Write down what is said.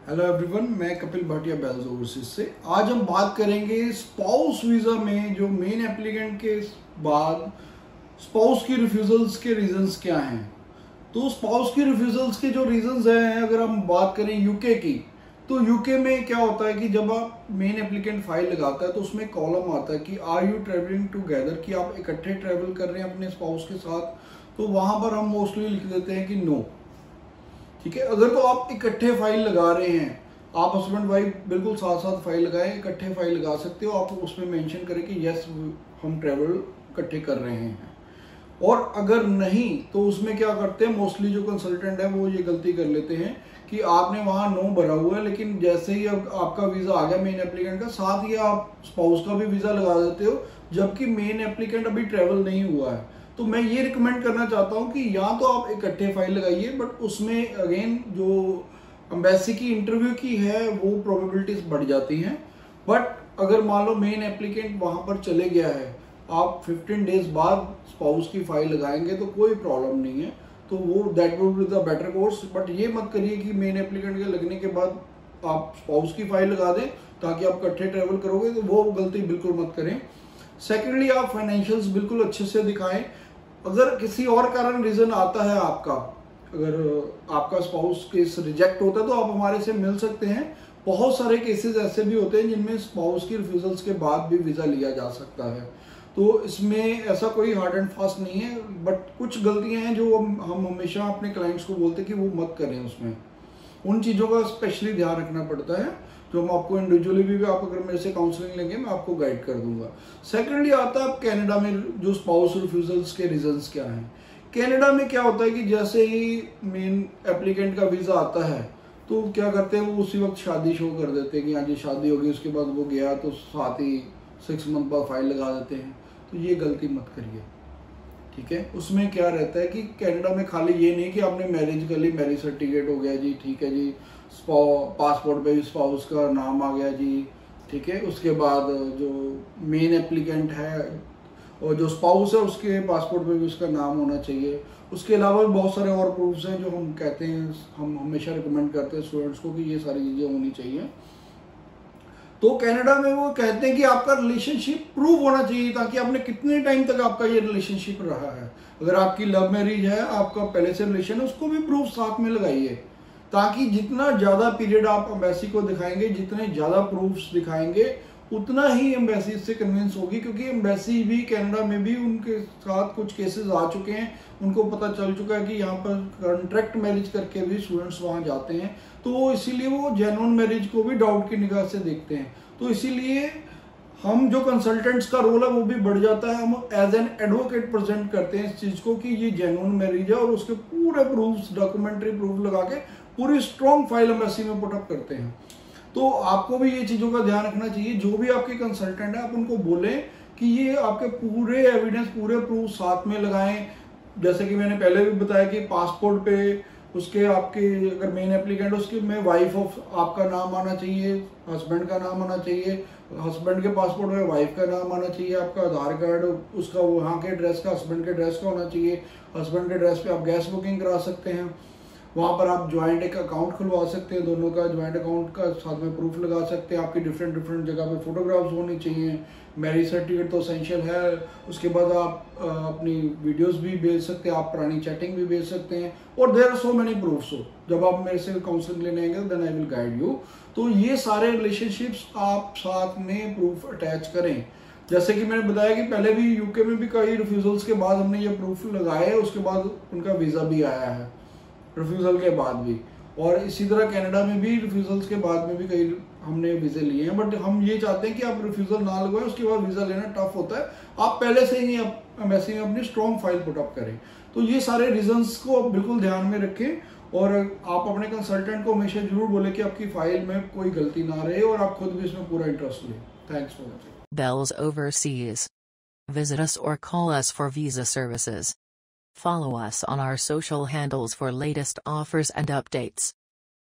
Hello everyone, मैं Kapil Bhatia bells overseas से। आज हम बात करेंगे स्पाउस वीज़ा में जो मेन एप्लीकेंट के बाद स्पाउस की रिफ्यूजल्स के रीजंस क्या हैं। तो स्पाउस की रिफ्यूजल्स के जो रीजंस हैं, अगर हम बात करें यूके की, तो यूके में क्या होता है कि जब आप मेन एप्लीकेंट फाइल लगाता है तो उसमें कॉलम आता है कि आर यू ट्रेवलिंग टुगेदर, कि आप इकट्ठे ट्रेवल कर रहे हैं अपने स्पाउस के साथ। तो वहां पर हम मोस्टली लिख देते हैं कि नो। ठीक है, अगर तो आप इकट्ठे फाइल लगा रहे हैं, आप हस्बैंड वाइफ बिल्कुल साथ साथ फाइल लगाएं, इकट्ठे फाइल लगा सकते हो। आप उसमें मेंशन करें कि यस हम ट्रेवल इकट्ठे कर रहे हैं। और अगर नहीं तो उसमें क्या करते हैं, मोस्टली जो कंसल्टेंट है वो ये गलती कर लेते हैं कि आपने वहां नो भरा हुआ है, लेकिन जैसे ही अब आपका वीजा आ गया मेन एप्लीकेंट का, साथ ही आप स्पाउस का भी वीजा लगा देते हो, जबकि मेन एप्लीकेंट अभी ट्रेवल नहीं हुआ है। तो मैं ये रिकमेंड करना चाहता हूँ कि या तो आप इकट्ठे फाइल लगाइए, बट उसमें अगेन जो एम्बेसी की इंटरव्यू की है वो प्रोबेबिलिटीज बढ़ जाती हैं। बट अगर मान लो मेन एप्लीकेंट वहां पर चले गया है, आप 15 डेज बाद स्पाउस की फाइल लगाएंगे तो कोई प्रॉब्लम नहीं है। तो वो that would be the better course. But ये मत करिए कि मेन एप्लीकेंट के लगने के बाद आप स्पाउस की फाइल लगा दें ताकि आप इकट्ठे ट्रेवल करोगे, तो वो गलती बिल्कुल मत करें। सेकेंडली, आप फाइनेंशियल्स बिल्कुल अच्छे से दिखाएं। अगर किसी और कारण रीजन आता है आपका, अगर आपका स्पाउस केस रिजेक्ट होता है तो आप हमारे से मिल सकते हैं। बहुत सारे केसेस ऐसे भी होते हैं जिनमें स्पाउस की रिफ्यूजल्स के बाद भी वीजा लिया जा सकता है। तो इसमें ऐसा कोई हार्ड एंड फास्ट नहीं है, बट कुछ गलतियां हैं जो हम हमेशा अपने क्लाइंट्स को बोलते हैं कि वो मत करें। उसमें उन चीज़ों का स्पेशली ध्यान रखना पड़ता है, जो हम आपको इंडिविजुअली भी आप अगर मेरे से काउंसलिंग लेंगे मैं आपको गाइड कर दूंगा। सेकेंडली आता है कनाडा में जो स्पाउस रिफ्यूजल्स के रीजंस क्या हैं। कनाडा में क्या होता है कि जैसे ही मेन एप्लीकेंट का वीज़ा आता है तो क्या करते हैं, वो उसी वक्त शादी शो कर देते हैं कि हाँ जी शादी होगी, उसके बाद वो गया तो साथ ही 6 मंथ बाद फाइल लगा देते हैं। तो ये गलती मत करिए। ठीक है, उसमें क्या रहता है कि कनाडा में खाली ये नहीं कि आपने मैरिज कर ली, मैरिज सर्टिफिकेट हो गया जी, ठीक है जी, पासपोर्ट पे भी स्पाउस का नाम आ गया जी, ठीक है, उसके बाद जो मेन एप्लीकेंट है और जो स्पाउस है उसके पासपोर्ट पे भी उसका नाम होना चाहिए। उसके अलावा भी बहुत सारे और प्रूफ्स हैं जो हम कहते हैं, हम हमेशा रिकमेंड करते हैं स्टूडेंट्स को कि ये सारी चीज़ें होनी चाहिए। तो कनाडा में वो कहते हैं कि आपका रिलेशनशिप प्रूव होना चाहिए, ताकि आपने कितने टाइम तक आपका ये रिलेशनशिप रहा है। अगर आपकी लव मैरिज है, आपका पहले से रिलेशन है, उसको भी प्रूफ साथ में लगाइए, ताकि जितना ज्यादा पीरियड आप एम्बेसी को दिखाएंगे, जितने ज्यादा प्रूफ्स दिखाएंगे, उतना ही एम्बेसी इससे कन्विंस होगी। क्योंकि एम्बेसी भी कनाडा में भी उनके साथ कुछ केसेस आ चुके हैं, उनको पता चल चुका है कि यहाँ पर कॉन्ट्रैक्ट मैरिज करके भी स्टूडेंट्स वहाँ जाते हैं। तो इसीलिए वो जेन्युइन मैरिज को भी डाउट की निगाह से देखते हैं। तो इसीलिए हम जो कंसल्टेंट्स का रोल है वो भी बढ़ जाता है। हम एज एन एडवोकेट प्रेजेंट करते हैं इस चीज को कि ये जेन्युइन मैरिज है, और उसके पूरे प्रूफ्स, डॉक्यूमेंट्री प्रूफ लगा के पूरी स्ट्रॉन्ग फाइल एम्बेसी में पुटअप करते हैं। तो आपको भी ये चीजों का ध्यान रखना चाहिए। जो भी आपके कंसल्टेंट है, आप उनको बोलें कि ये आपके पूरे एविडेंस, पूरे प्रूफ साथ में लगाएं। जैसे कि मैंने पहले भी बताया कि पासपोर्ट पे उसके आपके अगर मेन एप्लीकेंट उसके में वाइफ ऑफ आपका नाम आना चाहिए, हस्बैंड का नाम आना चाहिए, हस्बैंड के पासपोर्ट में वाइफ का नाम आना चाहिए, आपका आधार कार्ड उसका वहाँ के एड्रेस का, हस्बैंड के एड्रेस का होना चाहिए। हस्बैंड के एड्रेस पे आप गैस बुकिंग करा सकते हैं, वहाँ पर आप ज्वाइंट एक अकाउंट खुलवा सकते हैं, दोनों का ज्वाइंट अकाउंट का साथ में प्रूफ लगा सकते हैं। आपकी डिफरेंट डिफरेंट जगह पे फोटोग्राफ्स होनी चाहिए। मैरिज सर्टिफिकेट तो एसेंशियल है। उसके बाद आप अपनी वीडियोस भी भेज सकते हैं, आप पुरानी चैटिंग भी भेज सकते हैं, और there are so many proofs. हो जब आप मेरे से काउंसलिंग लेने आएंगे then I will guide you. तो ये सारे रिलेशनशिप्स आप साथ में प्रूफ अटैच करें। जैसे कि मैंने बताया कि पहले भी यूके में भी कई रिफ्यूजल्स के बाद हमने ये प्रूफ लगाए, उसके बाद उनका वीजा भी आया है रिफ्यूजल के बाद भी। और इसी तरह कनाडा में भी रिफ्यूजल्स के बाद में भी कई हमने वीजे लिए हैं। बट हम ये चाहते हैं कि आप रिफ्यूजल ना लगवाएं, उसके बाद वीजा लेना टफ होता है। आप पहले से ही एम्बेसी में अपनी स्ट्रॉन्ग फाइल पुटअप करें। तो ये सारे रीजंस को बिल्कुल ध्यान में रखें, और आप अपने कंसल्टेंट को हमेशा जरूर बोले कि आपकी फाइल में कोई गलती ना रहे, और आप खुद भी इसमें पूरा इंटरेस्ट लें। Thanks for watching. Bells Overseas. Visit us or call us for visa services. Follow us on our social handles for latest offers and updates.